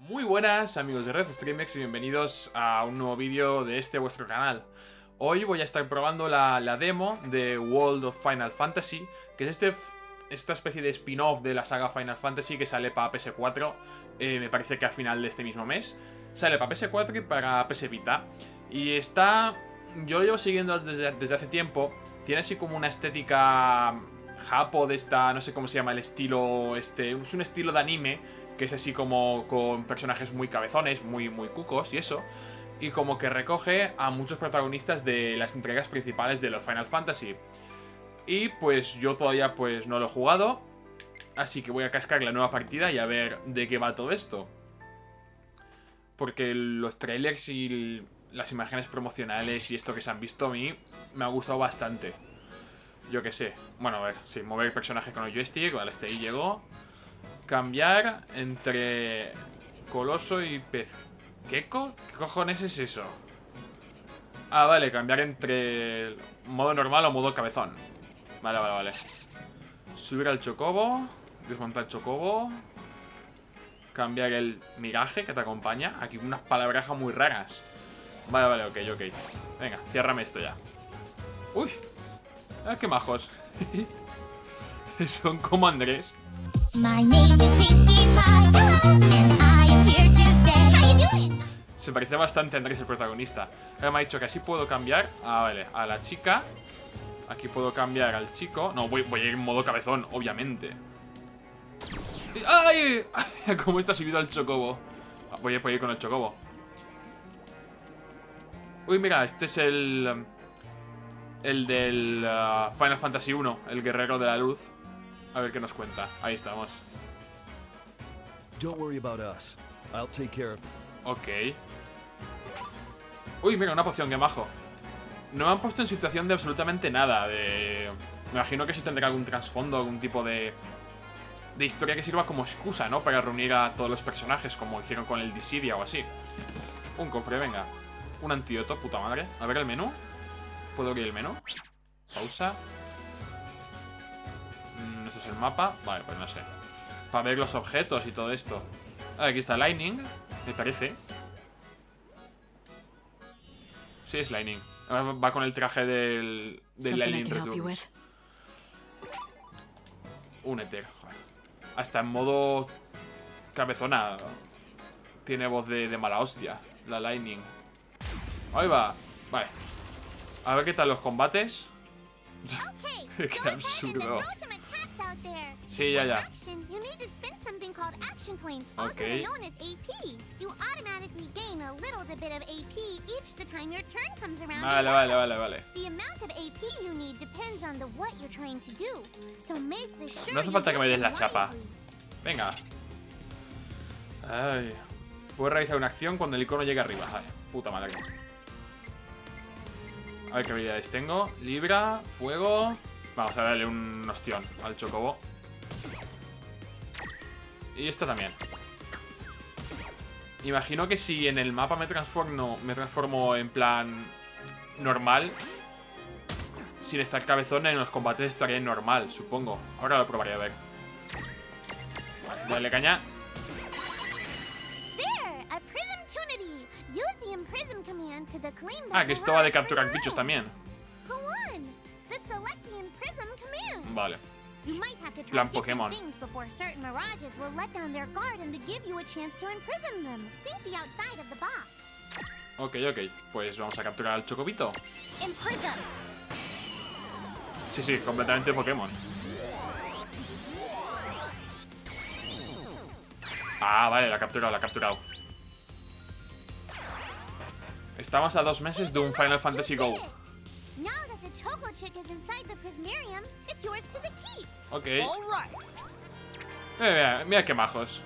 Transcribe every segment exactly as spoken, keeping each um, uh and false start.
Muy buenas amigos de Red Streamex y bienvenidos a un nuevo vídeo de este vuestro canal. Hoy voy a estar probando la, la demo de World of Final Fantasy, que es este, esta especie de spin-off de la saga Final Fantasy que sale para P S cuatro, eh, me parece que a final de este mismo mes. Sale para P S cuatro y para P S Vita. Y está... yo lo llevo siguiendo desde, desde hace tiempo. Tiene así como una estética japo de esta... no sé cómo se llama el estilo... este es un estilo de anime que es así como con personajes muy cabezones, muy, muy cucos y eso. Y como que recoge a muchos protagonistas de las entregas principales de los Final Fantasy. Y pues yo todavía pues no lo he jugado, así que voy a cascar la nueva partida y a ver de qué va todo esto. Porque los trailers y las imágenes promocionales y esto que se han visto a mí me ha gustado bastante. Yo qué sé. Bueno, a ver, sí, mover personajes con el joystick, vale, este ahí llegó. Cambiar entre Coloso y Pez. ¿Qué, co ¿Qué cojones es eso? Ah, vale, cambiar entre modo normal o modo cabezón. Vale, vale, vale. Subir al chocobo. Desmontar el chocobo. Cambiar el miraje que te acompaña. Aquí unas palabrejas muy raras. Vale, vale, ok, ok. Venga, ciérrame esto ya. Uy, ah, qué majos. Son como Andrés. Se parece bastante a Andrés, el protagonista. Ahora me ha dicho que así puedo cambiar. Ah, vale, a la chica. Aquí puedo cambiar al chico. No, voy, voy a ir en modo cabezón, obviamente. ¡Ay! ¿Cómo está subido al chocobo? Voy a, voy a ir con el chocobo. Uy, mira, este es el... el del uh, Final Fantasy uno, el guerrero de la luz. A ver qué nos cuenta. Ahí estamos. Don't worry about us. I'll take care of... Ok. Uy, mira, una poción, que majo. No me han puesto en situación de absolutamente nada. De... me imagino que eso tendrá algún trasfondo, algún tipo de... de historia que sirva como excusa, ¿no? Para reunir a todos los personajes, como hicieron con el Dissidia o así. Un cofre, venga. Un antídoto, puta madre. A ver el menú. ¿Puedo abrir el menú? Pausa. Mm, ¿esto es el mapa? Vale, pues no sé. Para ver los objetos y todo esto. Ah, aquí está Lightning, me parece. Sí, es Lightning. Va con el traje del, del Lightning Returns. Un Ether. Hasta en modo cabezona tiene voz de, de mala hostia, la Lightning. Ahí va. Vale. A ver qué tal los combates. Qué absurdo. Sí, ya, ya. Ok. Vale, vale, vale, vale. No hace falta que me des la chapa. Venga. Ay. Puedes realizar una acción cuando el icono llegue arriba. Vale, puta madre. A ver qué habilidades tengo. Libra, fuego. Vamos a darle un ostión al chocobo. Y esto también. Imagino que si en el mapa me transformo, me transformo en plan normal, sin estar cabezón, en los combates estaría normal, supongo. Ahora lo probaré a ver. Dale caña. Ah, que esto va de capturar bichos también. Vale. Plan Pokémon. Ok, ok. Pues vamos a capturar al chocobito. Sí, sí, completamente Pokémon. Ah, vale, la ha capturado, la ha capturado. Estamos a dos meses de un Final Fantasy Go. Ok. Mira, mira qué majos.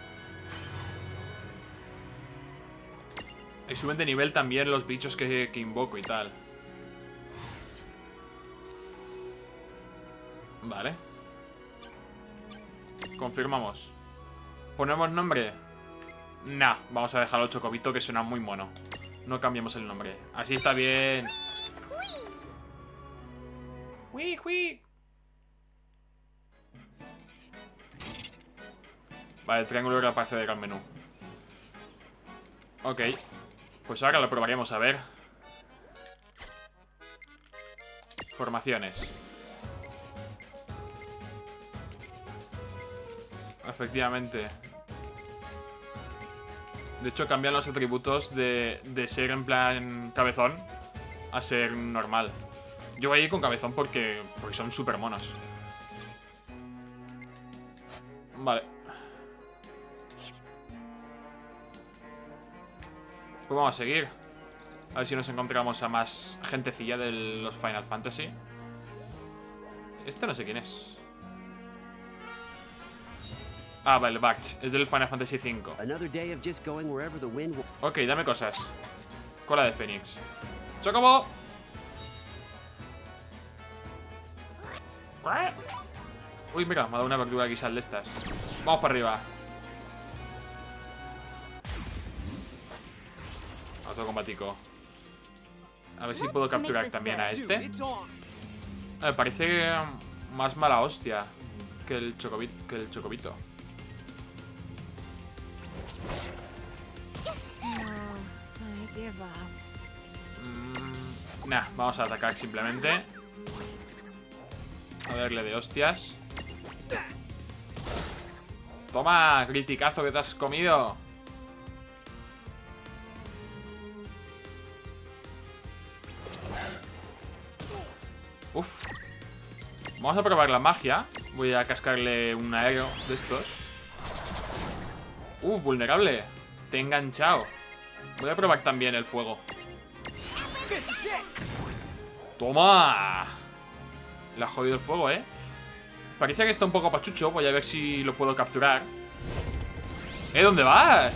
Y suben de nivel también los bichos que, que invoco y tal. Vale. Confirmamos. ¿Ponemos nombre? Nah, vamos a dejarlo chocobito, que suena muy mono. No cambiemos el nombre. Así está bien. Ui, ui. Vale, el triángulo que aparece del menú. Ok. Pues ahora lo probaremos, a ver. Formaciones. Efectivamente. De hecho, cambian los atributos de, de ser en plan cabezón a ser normal. Yo voy a ir con cabezón porque, porque son súper monos. Vale. Pues vamos a seguir. A ver si nos encontramos a más gentecilla de los Final Fantasy. Este no sé quién es. Ah, vale, Barch. Es del Final Fantasy cinco. Ok, dame cosas. Cola de Fénix. ¡Chocobo! Uy, mira, me ha dado una verdura aquí sal de estas. Vamos para arriba. Otro combatico. A ver si puedo capturar también a este. Me parece más mala hostia que el chocobito. Que el chocobito. Mm, nah, vamos a atacar simplemente. A verle de hostias. Toma, criticazo que te has comido. Uf. Vamos a probar la magia. Voy a cascarle un aéreo de estos. Uf, vulnerable. Te he enganchado. Voy a probar también el fuego. ¡Toma! Le ha jodido el fuego, ¿eh? Parece que está un poco pachucho. Voy a ver si lo puedo capturar. ¿Eh? ¿Dónde vas?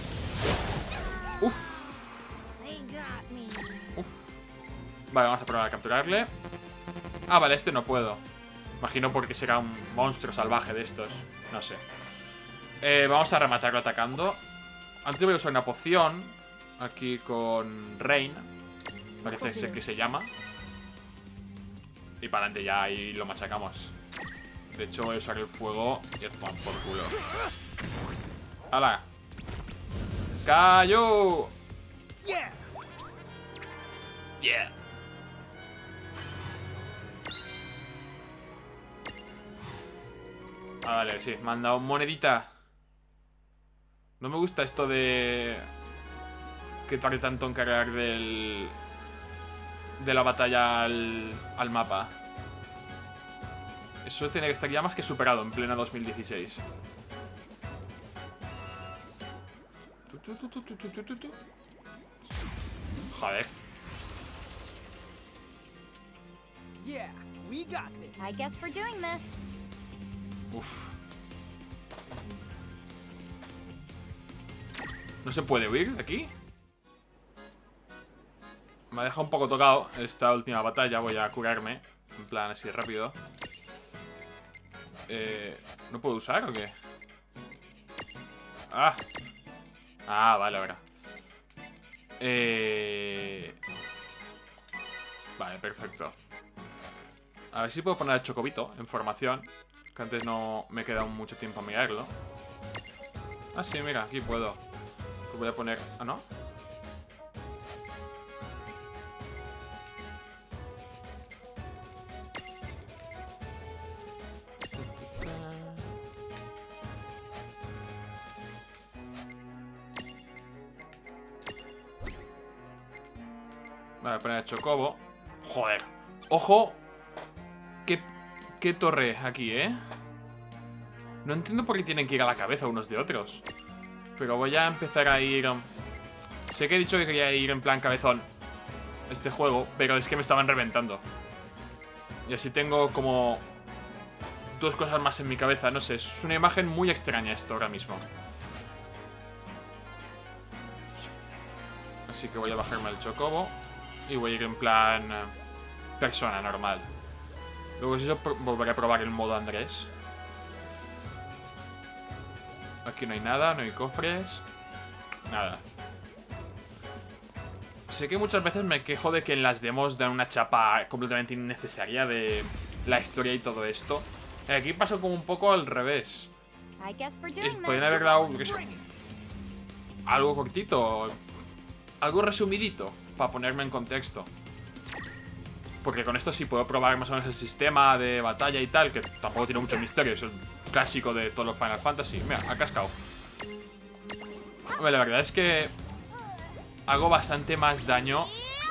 Uf. Uf. Vale, vamos a probar a capturarle. Ah, vale, este no puedo. Imagino porque será un monstruo salvaje de estos. No sé. eh, Vamos a rematarlo atacando. Antes voy a usar una poción. Aquí con Rain. Parece ser que se llama. Y para adelante ya, ahí lo machacamos. De hecho voy a usar el fuego y es pan por culo. ¡Hala! ¡Cayó! ¡Yeah! ¡Yeah! Ah, vale, sí, me han dado monedita. No me gusta esto de... que tarde tanto en cargar del... de la batalla al, al mapa. Eso tiene que estar ya más que superado en pleno dos mil dieciséis. Joder. Uf. ¿No se puede huir de aquí? Me ha dejado un poco tocado esta última batalla. Voy a curarme. En plan así rápido. Eh, ¿No puedo usar o qué? Ah. Ah, vale, ahora. Eh... Vale, perfecto. A ver si puedo poner el chocobito en formación. Que antes no me he quedado mucho tiempo a mirarlo. Ah, sí, mira, aquí puedo. Pues voy a poner... Ah, ¿no? Voy a poner el chocobo. Joder. Ojo. Qué, qué torre aquí, ¿eh? No entiendo por qué tienen que ir a la cabeza unos de otros. Pero voy a empezar a ir... Sé que he dicho que quería ir en plan cabezón este juego, pero es que me estaban reventando. Y así tengo como... dos cosas más en mi cabeza. No sé, es una imagen muy extraña esto ahora mismo. Así que voy a bajarme el chocobo. Y voy a ir en plan... persona normal. Luego si eso volveré a probar el modo Andrés. Aquí no hay nada, no hay cofres. Nada. Sé que muchas veces me quejo de que en las demos dan una chapa completamente innecesaria de la historia y todo esto. Aquí pasa como un poco al revés. Podrían haber dado, qué sé, algo cortito. algo resumidito para ponerme en contexto. Porque con esto sí puedo probar más o menos el sistema de batalla y tal, que tampoco tiene mucho misterio, es el clásico de todos los Final Fantasy. Mira, ha cascado. Hombre, la verdad es que hago bastante más daño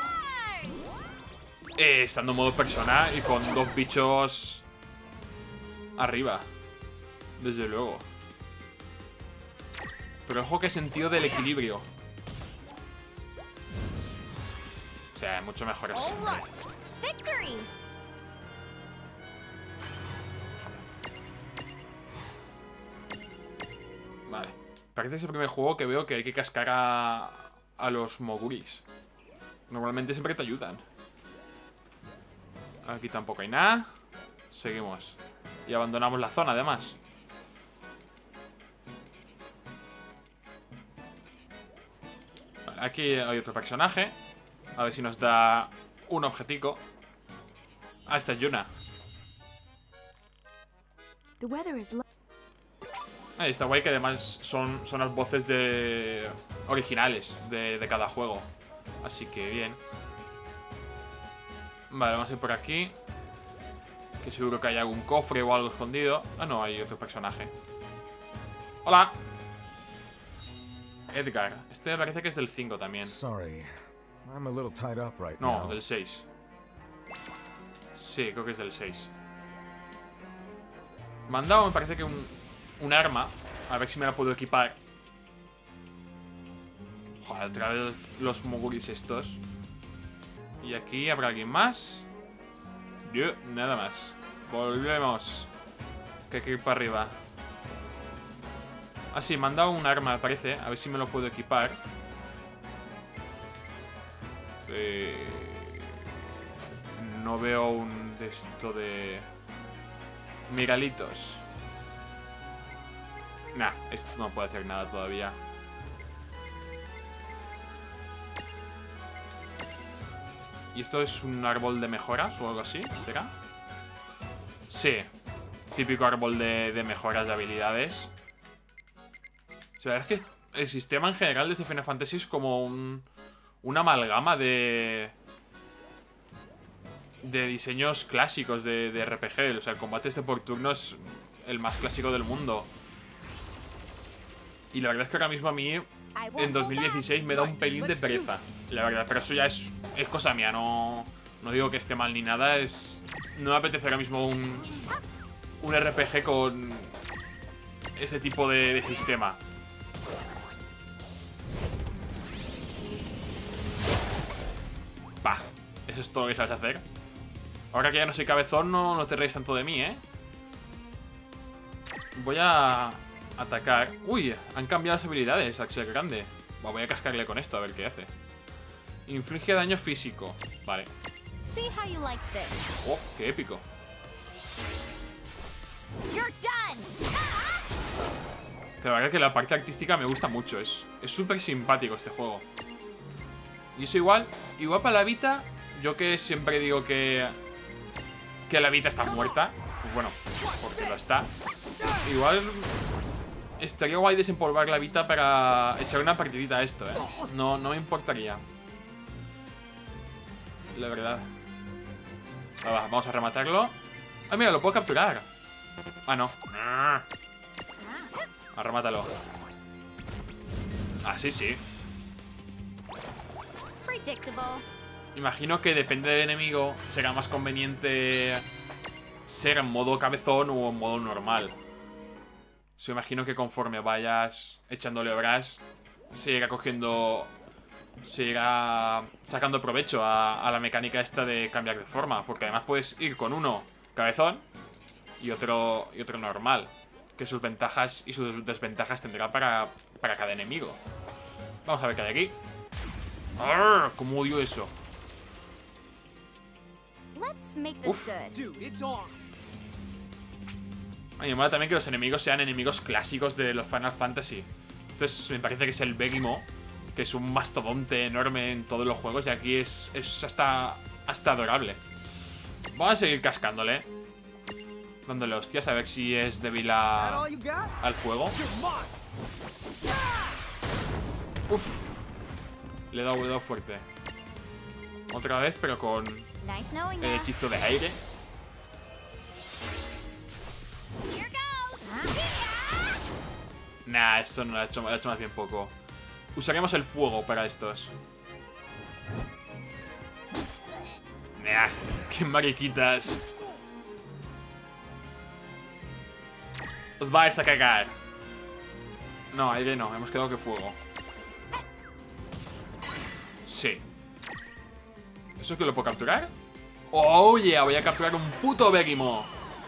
eh, estando en modo persona y con dos bichos arriba. Desde luego. Pero ojo que sentido del equilibrio. O sea, mucho mejor así. Victory! Vale. Parece que es el primer juego que veo que hay que cascar a, a los moguris. Normalmente siempre te ayudan. Aquí tampoco hay nada. Seguimos. Y abandonamos la zona, además. Vale, aquí hay otro personaje. A ver si nos da un objetivo. Ah, esta es Yuna. Ahí está guay que además son, son las voces de originales de, de cada juego. Así que bien. Vale, vamos a ir por aquí. Que seguro que hay algún cofre o algo escondido. Ah, no, hay otro personaje. ¡Hola! Edgar. Este me parece que es del cinco también. Sorry. I'm a little tied up right No, now. del seis. Sí, creo que es del seis. Me han dado, me parece que un, un arma. A ver si me la puedo equipar. Joder, otra vez los moguris estos. Y aquí habrá alguien más. Yo, nada más. Volvemos. Que hay que ir para arriba. Ah, sí, me han dado un arma, me parece. A ver si me lo puedo equipar. Eh, no veo un de esto de Migalitos. Nah, esto no puede hacer nada todavía. ¿Y esto es un árbol de mejoras o algo así? ¿Será? Sí. Típico árbol de, de mejoras de habilidades. O sea, es que el sistema en general de este Final Fantasy es como un... una amalgama de... de diseños clásicos de, de R P G. O sea, el combate este por turno es el más clásico del mundo. Y la verdad es que ahora mismo a mí, en dos mil dieciséis, me da un pelín de pereza. La verdad, pero eso ya es, es cosa mía. No, no digo que esté mal ni nada. Es, no me apetece ahora mismo un, un R P G con este tipo de, de sistema. Bah, eso es todo lo que sabes hacer. Ahora que ya no soy cabezón, no, no te reís tanto de mí, ¿eh? Voy a atacar. Uy, han cambiado las habilidades, Axel Grande. Bah, voy a cascarle con esto, a ver qué hace. Inflige daño físico. Vale. Oh, qué épico. Que la verdad es que la parte artística me gusta mucho. Es súper simpático este juego. Y eso igual, igual para la Vita, yo que siempre digo que que la Vita está muerta, pues bueno, porque lo está. Igual estaría guay desempolvar la Vita para echar una partidita a esto, ¿eh? No, no me importaría. La verdad. Ah, va, vamos a rematarlo. Ah, mira, lo puedo capturar. Ah, no. Ah, remátalo. Ah, sí, sí. Imagino que depende del enemigo, será más conveniente ser en modo cabezón o en modo normal. So, imagino que conforme vayas echándole horas, se irá cogiendo, se irá sacando provecho a, a la mecánica esta de cambiar de forma. Porque además puedes ir con uno cabezón y otro, y otro normal, que sus ventajas y sus desventajas tendrá para, para cada enemigo. Vamos a ver qué hay aquí. ¡Arr! ¿Cómo odio eso? Uf. A mí me mola también que los enemigos sean enemigos clásicos de los Final Fantasy. Entonces me parece que es el Begimo, que es un mastodonte enorme en todos los juegos. Y aquí es, es hasta, hasta adorable. Vamos a seguir cascándole, dándole hostias a ver si es débil a, al fuego. Uf. Le he dado, le he dado fuerte. Otra vez, pero con Nice knowing el you. hechizo de aire. Here goes. Nah, esto no lo ha hecho, lo ha hecho más bien poco. Usaremos el fuego para estos. Nah, qué mariquitas. Os vais a cagar. No, aire no, hemos quedado que fuego. Sí. ¿Eso es que lo puedo capturar? ¡Oh, yeah! Voy a capturar un puto Begimo.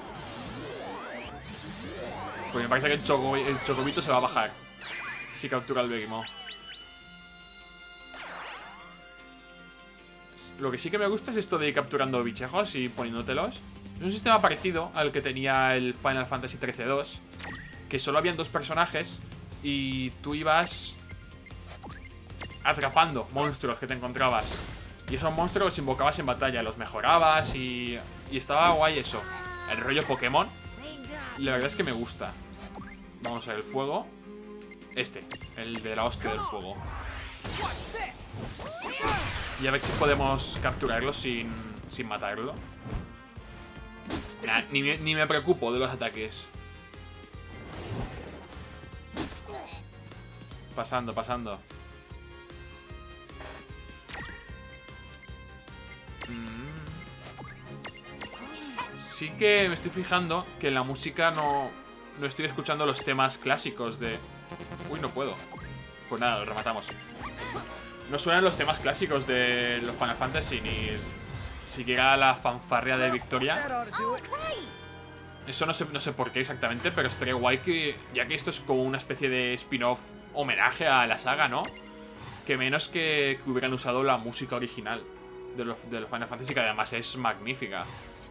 Pues me parece que el, choco, el chocobito se va a bajar si captura el Begimo. Lo que sí que me gusta es esto de ir capturando bichejos y poniéndotelos. Es un sistema parecido al que tenía el Final Fantasy trece dos, que solo habían dos personajes y tú ibas atrapando monstruos que te encontrabas. Y esos monstruos los invocabas en batalla, los mejorabas y, y estaba guay eso. El rollo Pokémon. La verdad es que me gusta. Vamos a ver el fuego. Este, el de la hostia del fuego. Y a ver si podemos capturarlo sin, sin matarlo. Nah, ni, me, ni me preocupo de los ataques. Pasando, pasando. Sí que me estoy fijando que en la música no, no estoy escuchando los temas clásicos de... Uy, no puedo. Pues nada, lo rematamos. No suenan los temas clásicos de los Final Fantasy, ni siquiera la fanfarria de Victoria. Oh, great. Eso no sé, no sé por qué exactamente, pero estaría guay que... Ya que esto es como una especie de spin-off homenaje a la saga, ¿no? Que menos que, que hubieran usado la música original de los, de los Final Fantasy, que además es magnífica.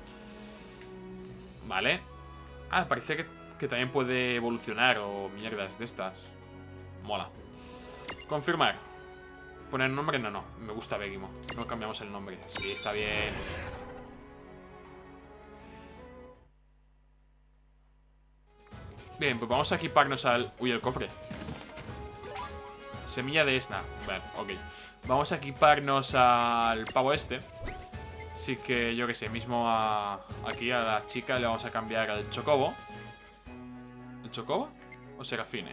Vale. Ah, parece que, que también puede evolucionar o mierdas de estas. Mola. Confirmar. Poner nombre, no, no. Me gusta Begimo. No cambiamos el nombre. Sí, está bien. Bien, pues vamos a equiparnos al... Uy, el cofre. Semilla de Esna. Vale, ok. Vamos a equiparnos al pavo este. Así que yo que sé, mismo a, aquí a la chica le vamos a cambiar al Chocobo. ¿El Chocobo? ¿O Serafine?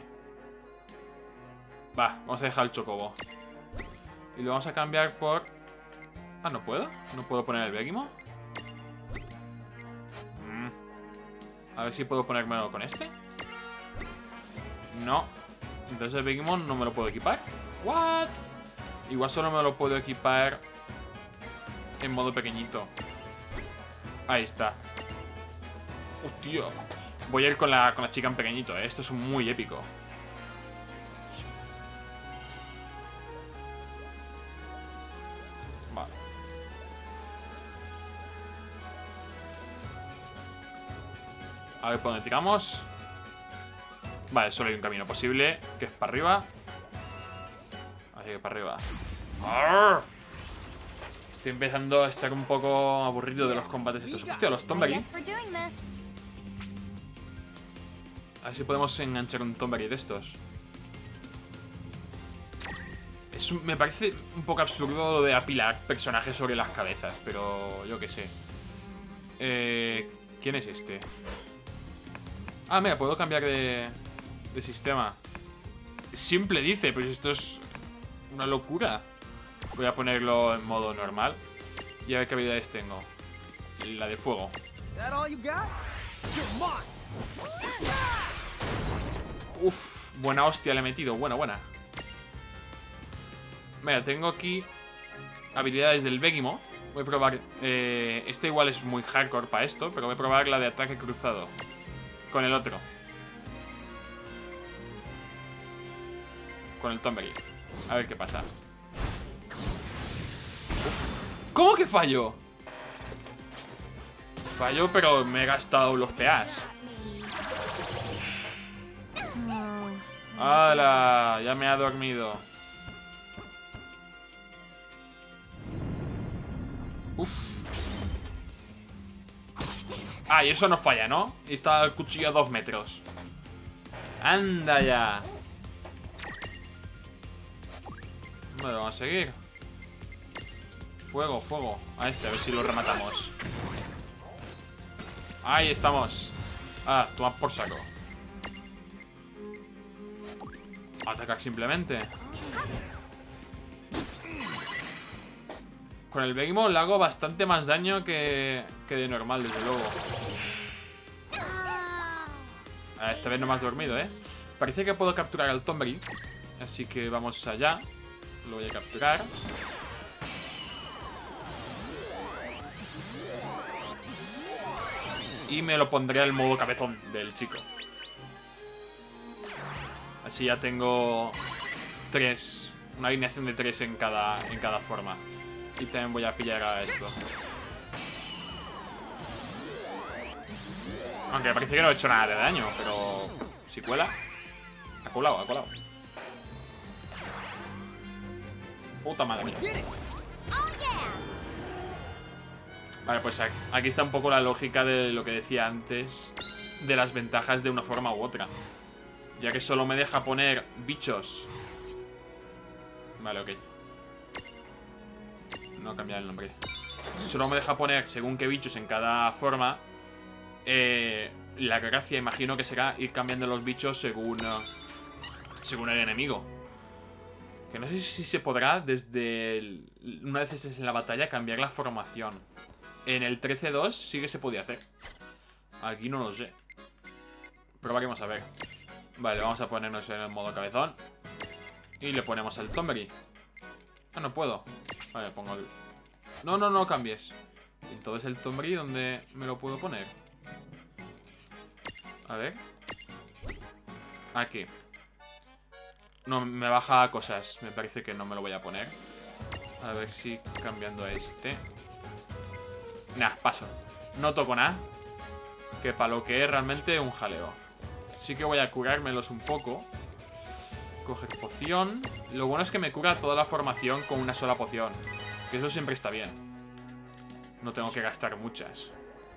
Va, vamos a dejar el Chocobo. Y lo vamos a cambiar por... Ah, ¿no puedo? ¿No puedo poner el Begimo? Mm. A ver si puedo ponérmelo con este. No. Entonces el Begimo no me lo puedo equipar. ¿What? Igual solo me lo puedo equipar en modo pequeñito. Ahí está. Hostia. Voy a ir con la, con la chica en pequeñito, ¿eh? Esto es muy épico. Vale. A ver por dónde tiramos. Vale, solo hay un camino posible, que es para arriba. Así que para arriba. ¡Arr! Estoy empezando a estar un poco aburrido de los combates estos. Hostia, los Tomberry. Yes, we're doing this. A ver si podemos enganchar un Tomberry de estos. Es un- me parece un poco absurdo de apilar personajes sobre las cabezas, pero yo qué sé. Eh, ¿Quién es este? Ah, mira, puedo cambiar de, de sistema. Simple dice, pero esto es una locura. Voy a ponerlo en modo normal. Y a ver qué habilidades tengo. La de fuego. Uf, buena hostia le he metido. Buena, buena. Mira, tengo aquí habilidades del Begimo. Voy a probar... Eh, este igual es muy hardcore para esto, pero voy a probar la de ataque cruzado con el otro. Con el Tomberry. A ver qué pasa. ¿Cómo que fallo? Fallo, pero me he gastado los P As. ¡Hala! Ya me ha dormido. Uf. Ah, y eso no falla, ¿no? Y está el cuchillo a dos metros. ¡Anda ya! Vale, vamos a seguir. Fuego, fuego. A este, a ver si lo rematamos. Ahí estamos. Ah, toma por saco. Atacar simplemente. Con el Behemoth le hago bastante más daño que, que de normal, desde luego. Ah, esta vez no me has dormido, ¿eh? Parece que puedo capturar al Tonberry. Así que vamos allá. Lo voy a capturar. Y me lo pondré al modo cabezón del chico. Así ya tengo tres. Una alineación de tres en cada, en cada forma. Y también voy a pillar a esto. Aunque parece que no he hecho nada de daño, pero si cuela. Ha colado, ha colado. Puta madre mía. Vale, pues aquí está un poco la lógica de lo que decía antes, de las ventajas de una forma u otra. Ya que solo me deja poner bichos. Vale, ok. No cambiar el nombre. Solo me deja poner según qué bichos en cada forma. Eh, la gracia, imagino que será ir cambiando los bichos según, uh, según el enemigo. Que no sé si se podrá desde el, una vez estés en la batalla cambiar la formación. En el trece dos sí que se podía hacer. Aquí no lo sé. Probaremos a ver. Vale, vamos a ponernos en el modo cabezón. Y le ponemos el Tonberry. Ah, no puedo. Vale, pongo el... No, no, no cambies. Entonces el Tonberry, ¿dónde me lo puedo poner? A ver. Aquí. No, me baja cosas. Me parece que no me lo voy a poner. A ver si cambiando a este. Nah, paso. No toco nada. Que para lo que es realmente un jaleo. Sí que voy a curármelos un poco. Coger poción. Lo bueno es que me cura toda la formación con una sola poción. Que eso siempre está bien. No tengo que gastar muchas.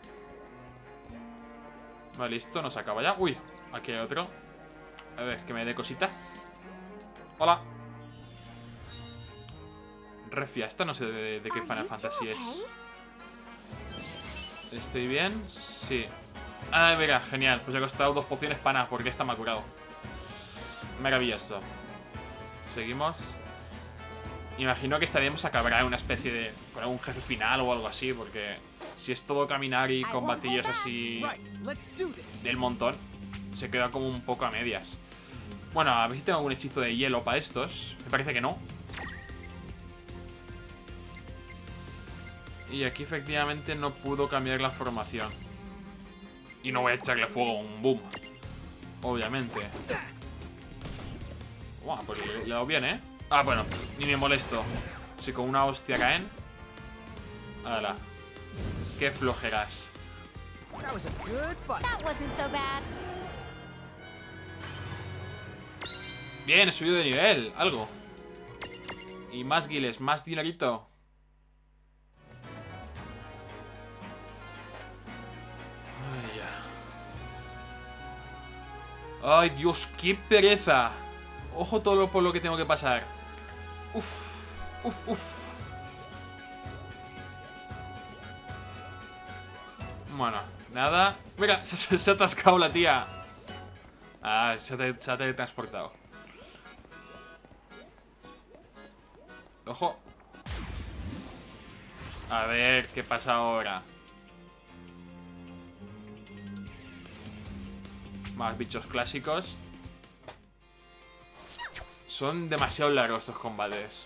Vale, listo, nos acaba ya. Uy, aquí hay otro. A ver, que me dé cositas. Hola. Refia, esta no sé de, de qué Final Fantasy es. ¿Estoy bien? Sí. Ah, mira, genial. Pues he costado dos pociones para nada, porque esta me ha curado. Maravilloso. Seguimos. Imagino que estaríamos a acabar una especie de... con algún jefe final o algo así, porque si es todo caminar y combatillos así del montón, se queda como un poco a medias. Bueno, a ver si tengo algún hechizo de hielo para estos. Me parece que no. Y aquí efectivamente no pudo cambiar la formación. Y no voy a echarle fuego a un boom. Obviamente. Bueno, pues le, le he dado bien, ¿eh? Ah, bueno, ni me molesto. Si con una hostia caen. Hala. Qué flojeras. That wasn't so bad. Bien, he subido de nivel. Algo. Y más guiles, más dinerito. Ay, ya. Ay, Dios, qué pereza. Ojo todo lo por lo que tengo que pasar. Uf, uf, uf. Bueno, nada. Mira, se, se ha atascado la tía. Ah, se ha, se ha teletransportado. Ojo. A ver, ¿qué pasa ahora? Más bichos clásicos. Son demasiado largos estos combates.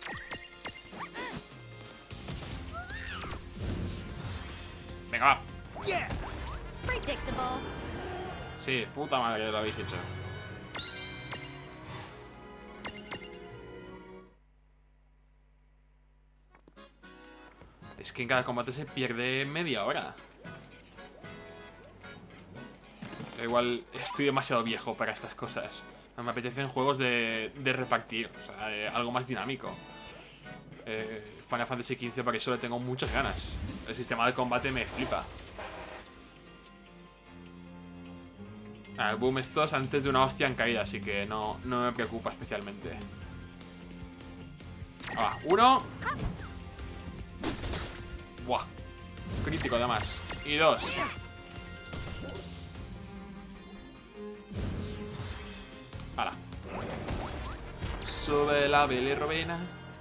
Venga, va. Predictable. Sí, puta madre que lo habéis hecho. Es que en cada combate se pierde media hora. Igual estoy demasiado viejo para estas cosas. Me apetecen juegos de, de repartir, o sea, eh, algo más dinámico. Eh, Final Fantasy quince para eso le tengo muchas ganas. El sistema de combate me flipa. Ah, el boom estos antes de una hostia en caída, así que no, no me preocupa especialmente. Va, uno. Buah. Crítico además. Y dos. Hala. Sube la bilirrubina.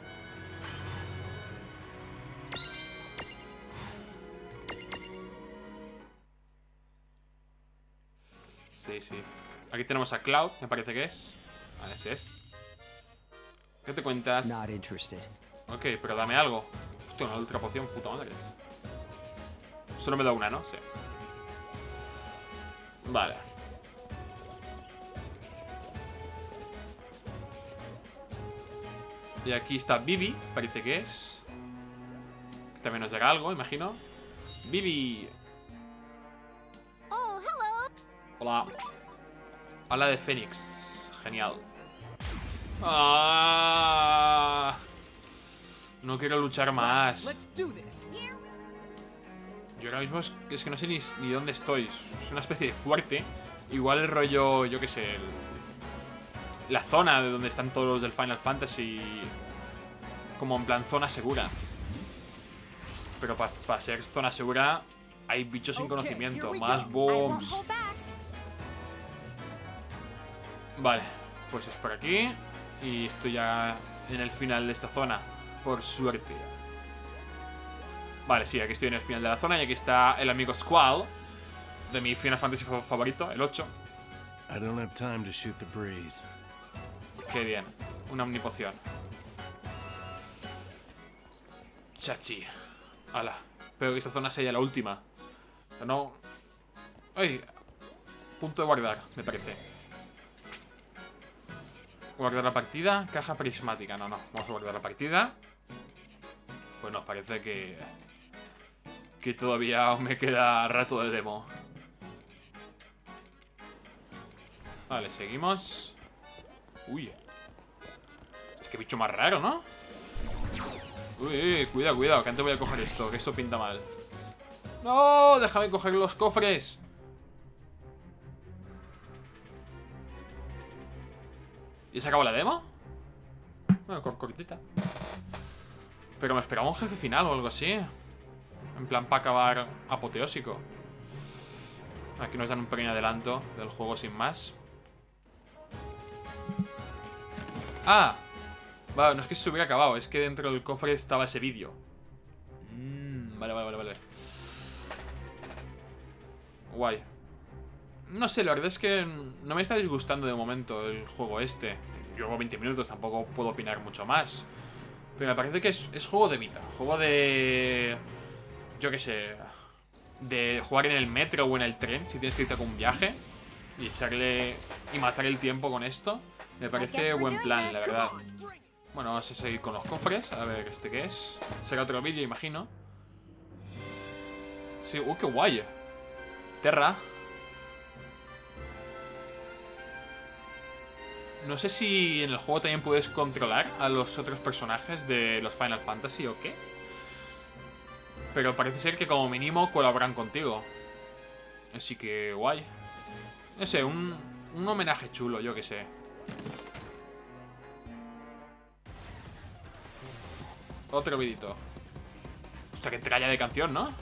Sí, sí. Aquí tenemos a Cloud, me parece que es. Vale, ese es. ¿Qué te cuentas? Not interested. Ok, pero dame algo. Hostia, una ultra poción, puta madre. Solo me da una, ¿no? Sí. Vale. Y aquí está Bibi, parece que es. Que también nos dará algo, imagino. Bibi. Oh, hello. Hola. Ala de Fénix. Genial. Ah, no quiero luchar más. Let's do this. Yo ahora mismo es, es que no sé ni, ni dónde estoy. Es una especie de fuerte. Igual el rollo, yo qué sé, el, la zona de donde están todos los del Final Fantasy. Como en plan zona segura. Pero para pa ser zona segura hay bichos sin conocimiento. Más bombs. Vale, pues es por aquí. Y estoy ya en el final de esta zona. Por suerte. Vale, sí, aquí estoy en el final de la zona. Y aquí está el amigo Squall, de mi Final Fantasy favorito, el ocho. I don't have time to shoot the breeze. Qué bien, una omnipoción. Chachi. Hala, espero que esta zona sea la última. O sea, no... ¡Ay! Punto de guardar, me parece. Guardar la partida. Caja prismática. No, no, vamos a guardar la partida. Pues nos parece que... Que todavía me queda rato de demo. Vale, seguimos. Uy. Es que bicho más raro, ¿no? Uy, uy, cuidado, cuidado, que antes voy a coger esto, que esto pinta mal. ¡No! Déjame coger los cofres. ¿Y se acabó la demo? Bueno, cortita. Pero me esperaba un jefe final o algo así. En plan para acabar apoteósico. Aquí nos dan un pequeño adelanto del juego sin más. Ah, vale, no es que se hubiera acabado, es que dentro del cofre estaba ese vídeo. mm, Vale, vale, vale, vale. Guay. No sé, la verdad es que no me está disgustando de momento el juego este. Llevo veinte minutos, tampoco puedo opinar mucho más. Pero me parece que es, es juego de vida. Juego de... Yo qué sé... De jugar en el metro o en el tren, si tienes que irte con un viaje. Y echarle... Y matar el tiempo con esto. Me parece buen plan, la verdad. Bueno, vamos a seguir con los cofres. A ver, ¿este qué es? Será otro vídeo, imagino. Sí, uy, qué guay. Terra. No sé si en el juego también puedes controlar a los otros personajes de los Final Fantasy o qué. Pero parece ser que como mínimo colaboran contigo. Así que guay. No sé, un, un homenaje chulo, yo qué sé. Otro vidito. Hostia, qué tralla de canción, ¿no?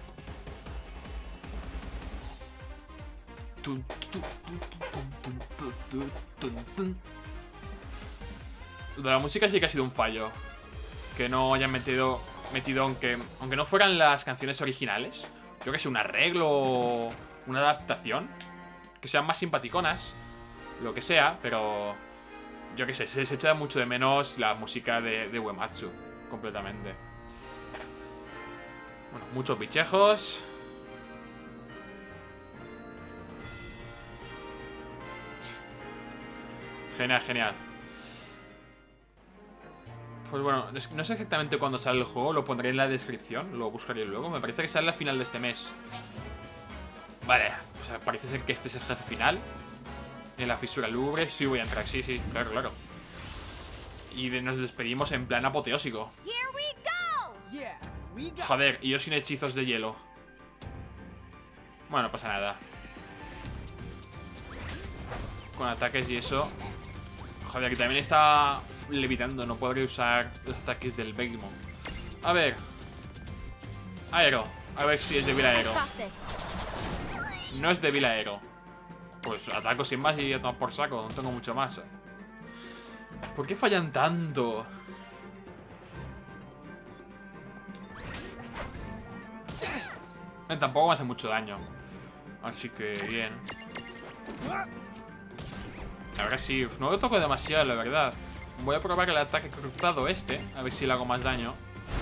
Lo de la música sí que ha sido un fallo. Que no hayan metido, metido aunque, aunque no fueran las canciones originales. Yo que sé, un arreglo o una adaptación. Que sean más simpaticonas. Lo que sea, pero... Yo que sé, se, se echa mucho de menos la música de, de Uematsu. Completamente. Bueno, muchos bichejos. Genial, genial. Pues bueno, no sé exactamente cuándo sale el juego. Lo pondré en la descripción, lo buscaré luego. Me parece que sale a final de este mes. Vale, o sea, parece ser que este es el jefe final. En la fisura lúgubre. Sí, voy a entrar, sí, sí, claro, claro. Y de, nos despedimos en plan apoteósico. Joder, y yo sin hechizos de hielo. Bueno, no pasa nada. Con ataques y eso. Joder, que también está levitando. No podré usar los ataques del Behemoth. A ver. Aero. A ver si es débil aero. No es débil aero. Pues ataco sin más y ya tomo por saco. No tengo mucho más. ¿Por qué fallan tanto? Eh, tampoco me hace mucho daño. Así que bien. La verdad sí, no lo toco demasiado, la verdad. Voy a probar el ataque cruzado este. A ver si le hago más daño.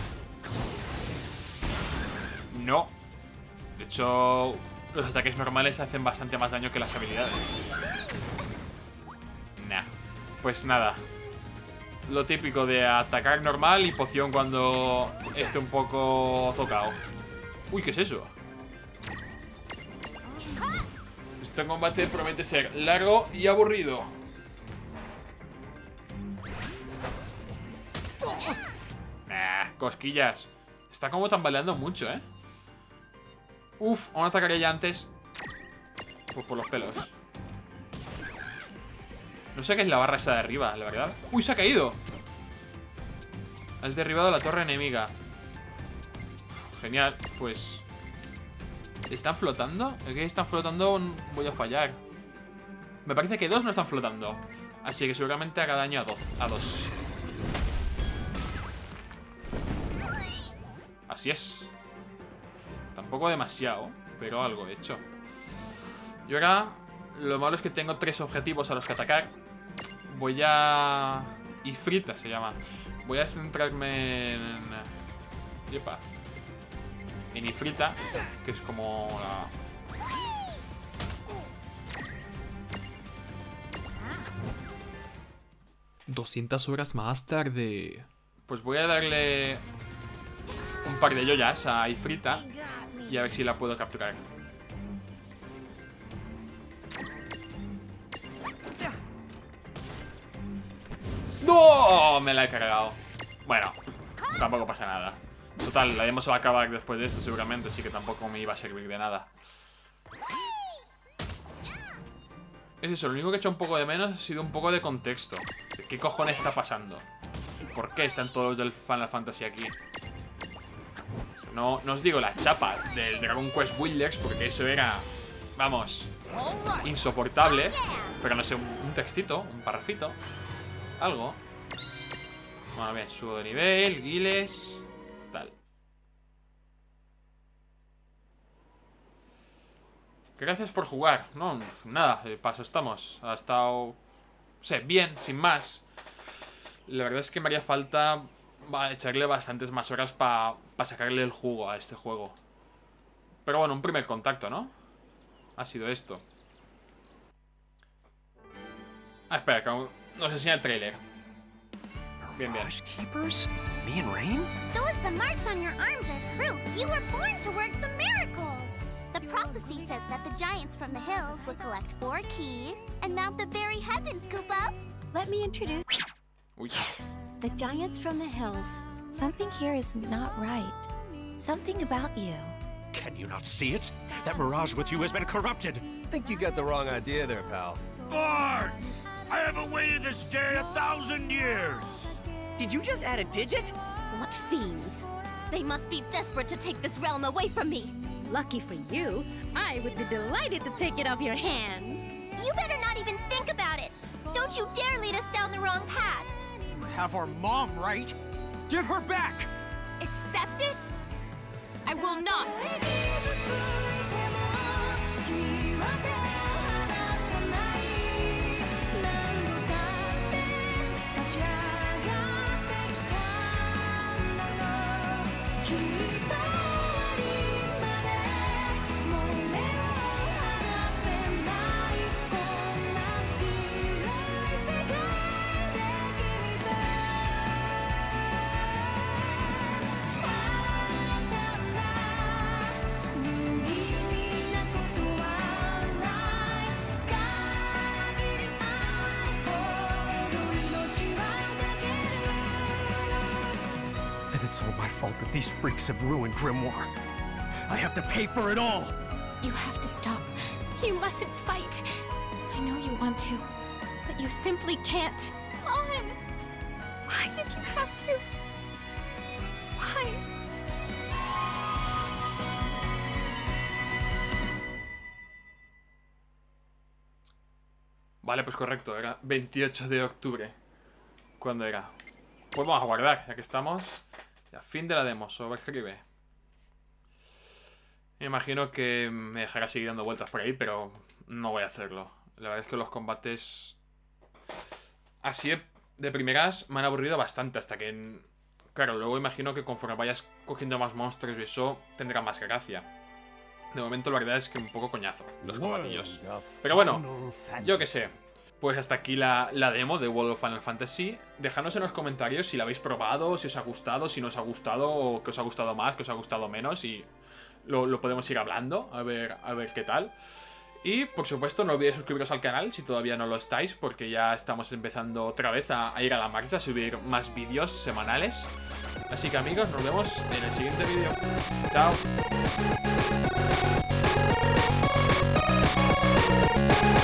No. De hecho, los ataques normales hacen bastante más daño que las habilidades. Nah. Pues nada. Lo típico de atacar normal y poción cuando esté un poco tocado. Uy, ¿qué es eso? Este combate promete ser largo y aburrido. Nah, cosquillas. Está como tambaleando mucho, ¿eh? Uf, aún atacaría ya antes. Pues por los pelos. No sé qué es la barra esa de arriba, la verdad. ¡Uy, se ha caído! Has derribado la torre enemiga. Uf, genial, pues... ¿Están flotando? El que están flotando voy a fallar. Me parece que dos no están flotando. Así que seguramente haga daño a dos. A dos. Así es. Tampoco demasiado, pero algo he hecho. Y ahora, lo malo es que tengo tres objetivos a los que atacar. Voy a... Ifrita se llama. Voy a centrarme en... Yepa. En Ifrita, que es como la... doscientas horas más tarde. Pues voy a darle un par de joyas a Ifrita y a ver si la puedo capturar. ¡No! Me la he cargado. Bueno, tampoco pasa nada. Total, la demo se va a acabar después de esto seguramente, así que tampoco me iba a servir de nada. Es eso, lo único que he hecho un poco de menos ha sido un poco de contexto. ¿Qué cojones está pasando? ¿Por qué están todos los del Final Fantasy aquí? No, no os digo la chapa del Dragon Quest Builders, porque eso era, vamos, insoportable. Pero no sé, un, un textito, un parrafito, algo. Bueno, bien, subo de nivel, guiles, tal. Gracias por jugar. No, nada, de paso estamos. Ha estado, no sé, bien, sin más. La verdad es que me haría falta va, echarle bastantes más horas para pa sacarle el jugo a este juego. Pero bueno, un primer contacto, ¿no? Ha sido esto. Ah, espera, que nos enseña el trailer. Bien, bien. Keepers? Me and Rain? Those the marks on your arms are proof you were born to work the miracles. The prophecy says that the giants from the hills will collect four keys and mount the very heavens, Koopa. Let me introduce... Uy. The giants from the hills. Something here is not right. Something about you. Can you not see it? That mirage with you has been corrupted. Think you got the wrong idea there, pal. Bards! I have awaited this day a thousand years! Did you just add a digit? What fiends? They must be desperate to take this realm away from me. Lucky for you, I would be delighted to take it off your hands. You better not even think about it. Don't you dare lead us down the wrong path. You have our mom, right? Give her back! Accept it? I will not. And it's all my fault that these freaks have ruined Grimoire. I have to pay for it all! You have to stop. You mustn't fight. I know you want to, but you simply can't. Vale, pues correcto, era veintiocho de octubre. ¿Cuándo era? Pues vamos a guardar, ya que estamos. Ya, fin de la demo, sobrescribe. Me imagino que me dejará seguir dando vueltas por ahí, pero no voy a hacerlo. La verdad es que los combates así de primeras me han aburrido bastante hasta que... Claro, luego imagino que conforme vayas cogiendo más monstruos y eso tendrá más gracia. De momento la verdad es que un poco coñazo los combatillos. Pero bueno, yo qué sé. Pues hasta aquí la, la demo de World of Final Fantasy. Dejadnos en los comentarios si la habéis probado, si os ha gustado, si no os ha gustado, o que os ha gustado más, que os ha gustado menos. Y lo, lo podemos ir hablando, a ver, a ver qué tal. Y por supuesto no olvidéis suscribiros al canal si todavía no lo estáis, porque ya estamos empezando otra vez a, a ir a la marcha, a subir más vídeos semanales. Así que amigos, nos vemos en el siguiente vídeo. Chao.